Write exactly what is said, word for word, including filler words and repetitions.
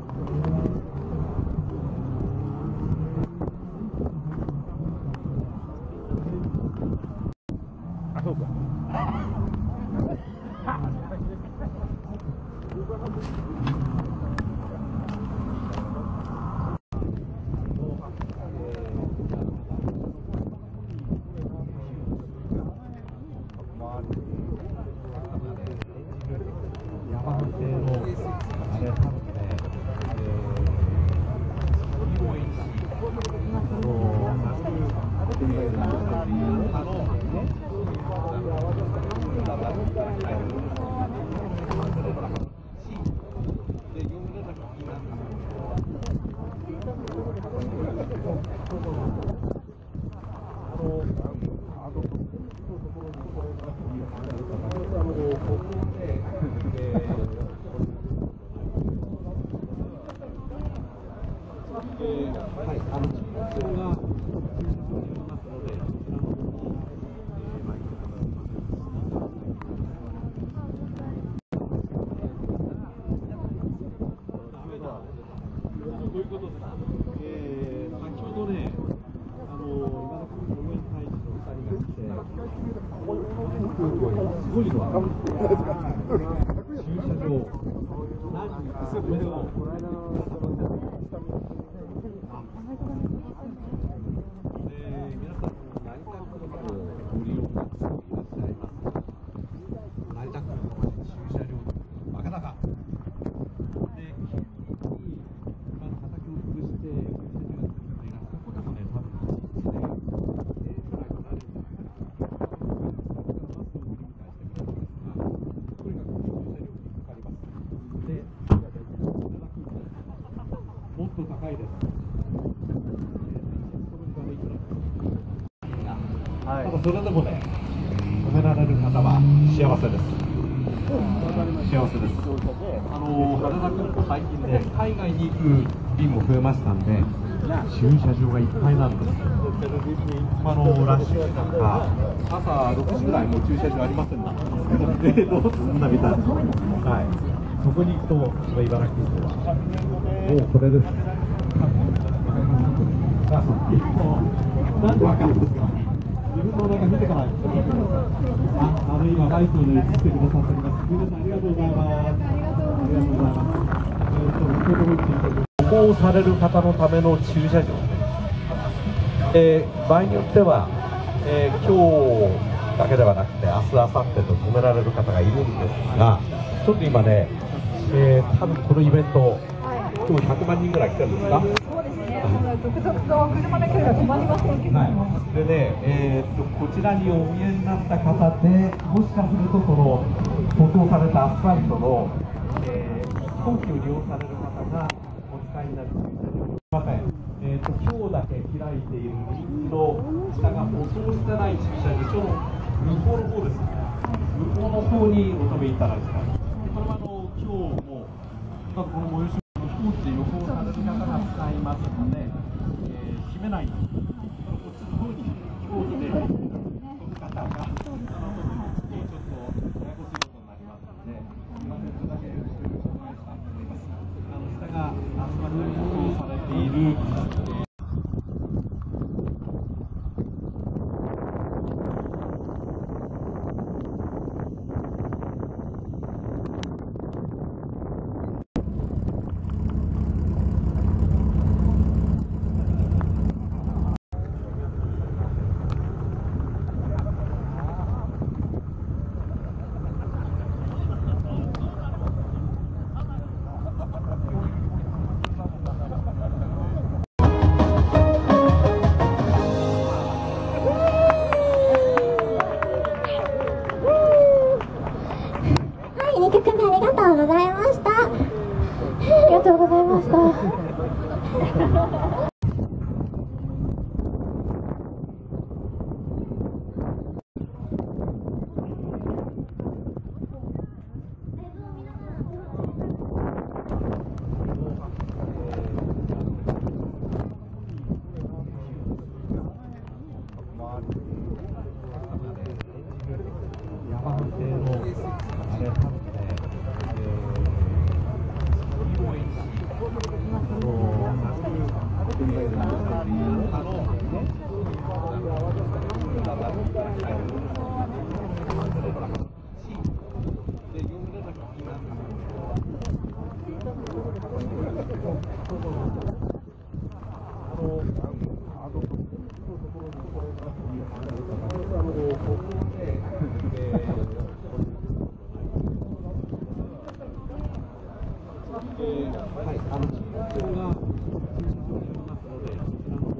あ、そうか。 山手のあれ多分ね、はい、あの駐車場が駐車場にありますので、そちらの方に参ってください。どういうことですか。えー、先ほどね、あの今田君の上に大使のふたりが来て、すごいのは駐車場、何これをもっと高いです。はい、ただそれでもね、止められる方は幸せです。幸せです。あの羽田空港最近ね、海外に行く便も増えましたんで、駐車場がいっぱいなんです。あのラッシュ時なんか朝ろくじぐらいもう駐車場ありませんな。でどうすんだみたいな。はい。そこに行くと茨城空港はもうこれです。なんでわかるんですか。自分の中見てから。あ、あの今バイクで映ってくださっております。皆さんありがとうございます。ありがとうございます。えっと、歩行される方のための駐車場。えー、場合によっては、えー、今日だけではなくて明日、明後日と止められる方がいるんですが、ちょっと今ね、えー、多分このイベント、今日ひゃくまんにんぐらい来てるんですか。 そうですね。続々と車だけでは止まりませんけど。 はい、でね、えー、とこちらにお見えになった方で、もしかするとこの舗装されたアスファルトの、えー、飛行機を利用される方がお使いになる駐車場。すみません。えー、と今日だけ開いている右の下が舗装してない駐車場、ちょうど向こうの方ですね。向こうの方にお止めいただきたい。これはあの今日もこの催し飛行機で旅行される方が使いますので、えー、閉めないんです。こっちの方に飛行機で飛ぶ方が、その時にちょっとややこしいことになりますので、すみません、それだけご協力お願いしたいと思います。あの下がアスファルトに舗装されている、えーにきょくめありがとうございました。ありがとうございました。 山手のあれ多分ね、えー、 はい、あの、駐車場が駐車場にありますので、こちらの